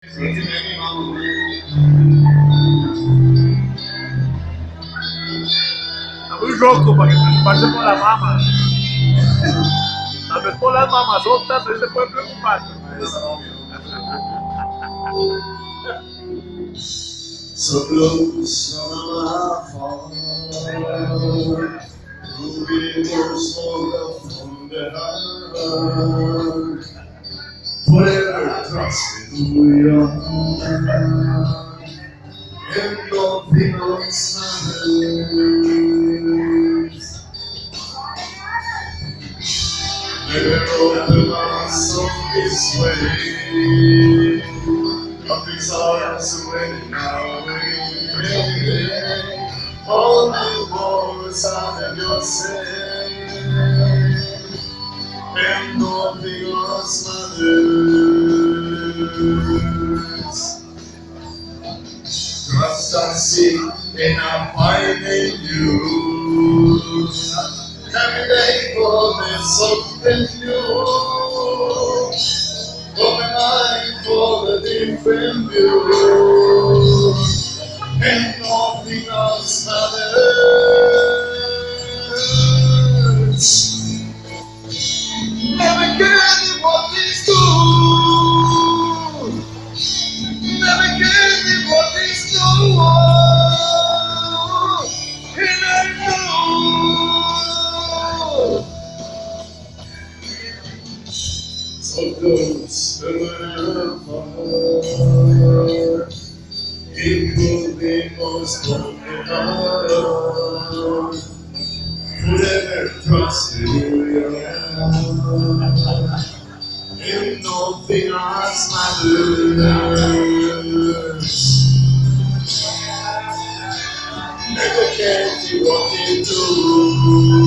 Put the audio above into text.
Está muy roco para que preocuparse por la mama. Tal vez por las mamazotas él se puede preocupar. So close on my heart, moving your soul from the heart. Forever trusting who you are, and nothing else matters. Never open us up this way. Nothing's ours waiting away. All the words are your say, and nothing else matters. Trust I see, and I find in you. Every day for there's something new. Open mind for the different view, and nothing else matters. Never getting what is good, never getting what is good, and I know. So close to my heart, it could be most broken heart. Forever trusted you, and nothing else matters. Never can you walk into.